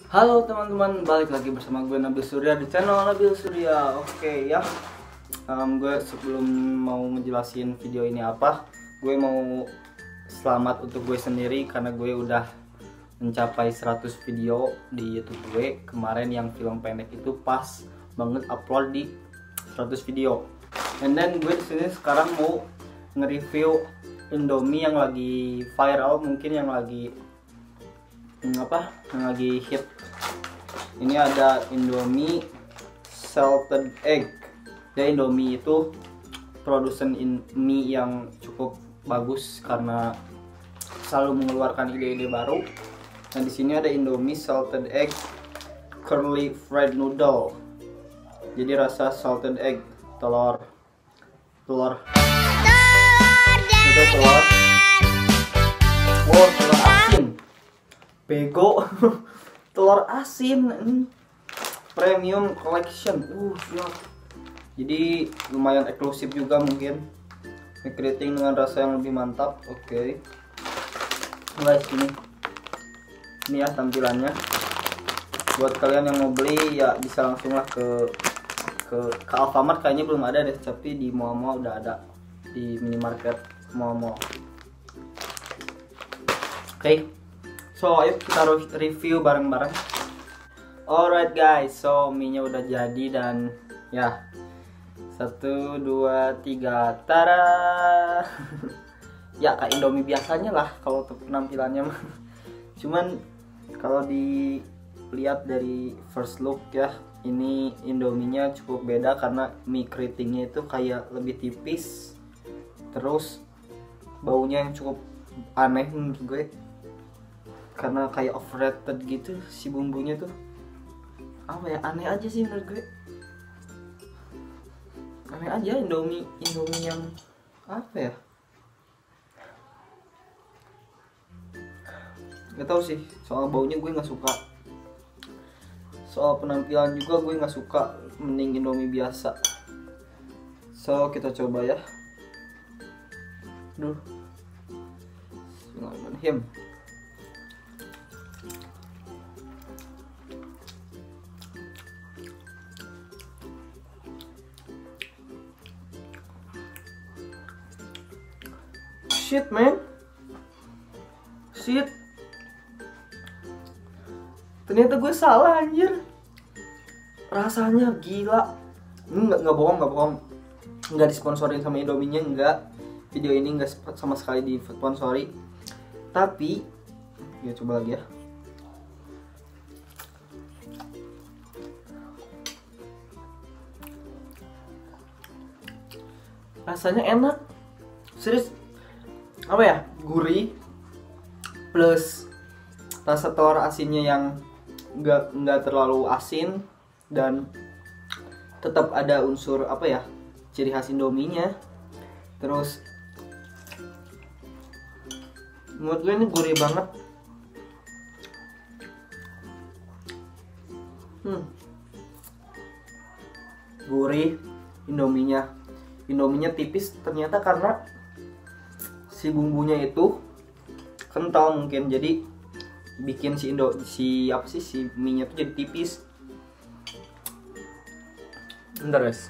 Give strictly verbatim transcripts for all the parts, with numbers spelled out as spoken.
Halo teman-teman, balik lagi bersama gue Nabil Surya di channel Nabil Surya. Oke ya, um, gue sebelum mau ngejelasin video ini apa, gue mau selamat untuk gue sendiri karena gue udah mencapai seratus video di YouTube gue. Kemarin yang film pendek itu pas banget upload di seratus video. And then gue disini sekarang mau nge-review Indomie yang lagi viral, mungkin yang lagi hmm, apa yang lagi hit. Ini ada Indomie salted egg. Ya, Indomie itu produsen in mie yang cukup bagus karena selalu mengeluarkan ide-ide baru. Nah, di sini ada Indomie salted egg curly fried noodle. Jadi rasa salted egg, telur telur itu telur oh telur asin bego telur asin hmm. Premium collection uh ya. Jadi lumayan eksklusif juga, mungkin keriting dengan rasa yang lebih mantap. Oke okay. Guys, ini ini ya tampilannya. Buat kalian yang mau beli ya bisa langsung lah ke ke ke Alfamart, kayaknya belum ada deh, tapi di mall-mall udah ada, di minimarket mall-mall. Oke okay. So ayo kita review bareng-bareng. Alright guys, so mie-nya udah jadi dan ya satu dua tiga tara. Ya kayak Indomie biasanya lah kalau penampilannya mah. Cuman kalau dilihat dari first look ya, ini Indominya cukup beda karena mie keritingnya itu kayak lebih tipis, terus baunya yang cukup aneh menurut gue karena kayak overrated gitu si bumbunya tuh. Apa ya, aneh aja sih menurut gue, aneh aja Indomie Indomie yang apa ya, nggak tahu sih. Soal baunya gue nggak suka, soal penampilan juga gue nggak suka, mending Indomie biasa. So kita coba ya. Duh, Bismillahirrahmanirrahim. Shit man, shit. Ternyata gue salah anjir. Rasanya gila. Ini nggak nggak bohong nggak bohong. Nggak disponsorin sama Indominya, nggak. Video ini nggak sama sekali disponsori. Tapi ya coba lagi ya. Rasanya enak. Serius. Apa ya, gurih plus rasa telur asinnya yang nggak nggak terlalu asin, dan tetap ada unsur apa ya, ciri khas Indominya. Terus menurut gue ini gurih banget. hmm. Gurih Indominya. Indominya tipis ternyata karena si bumbunya itu kental mungkin, jadi bikin si Indo si apa sih si mie nya tuh jadi tipis. Bentar guys.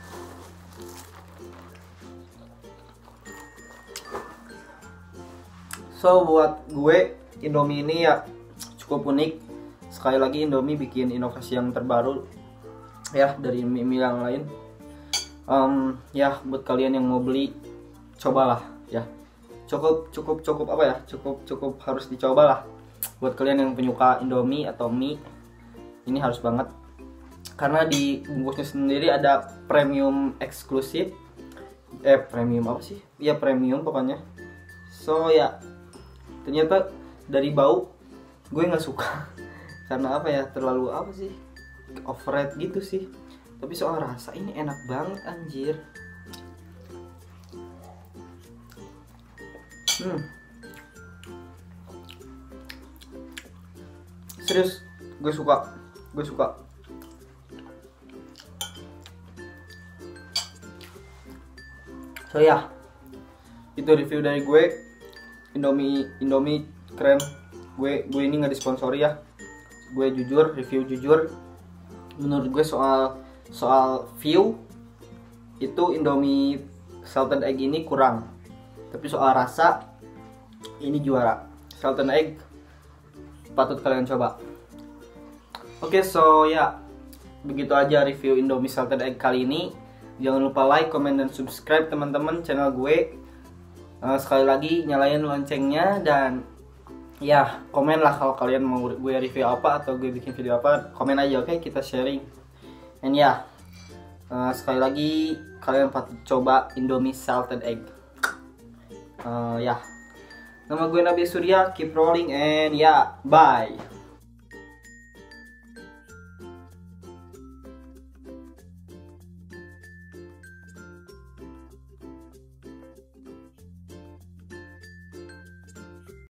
So buat gue Indomie ini ya cukup unik. Sekali lagi Indomie bikin inovasi yang terbaru ya dari mie-mie yang lain. Um, ya buat kalian yang mau beli, cobalah ya. Cukup cukup cukup apa ya? Cukup cukup harus dicoba lah. Buat kalian yang penyuka Indomie atau mie, ini harus banget. Karena di bungkusnya sendiri ada premium eksklusif. Eh premium apa sih? Ya premium pokoknya. So ya ternyata dari bau gue nggak suka. Karena apa ya, terlalu apa sih, overrated gitu sih. Tapi soal rasa ini enak banget anjir. Hmm. Serius, gue suka, gue suka. So ya, itu review dari gue. Indomie, Indomie keren. Gue, gue ini nggak disponsori ya. gue jujur, review jujur. Menurut gue soal soal view itu Indomie salted egg ini kurang. Tapi soal rasa ini juara. Salted egg patut kalian coba. Oke, okay, so ya begitu aja review Indomie salted egg kali ini. Jangan lupa like, comment, dan subscribe teman-teman channel gue. Uh, sekali lagi nyalain loncengnya dan ya, komen lah kalau kalian mau gue review apa atau gue bikin video apa, komen aja, oke? Okay? Kita sharing. And ya, uh, sekali lagi kalian patut coba Indomie salted egg. Uh, ya, nama gue Nabil Surya, keep rolling and ya, bye.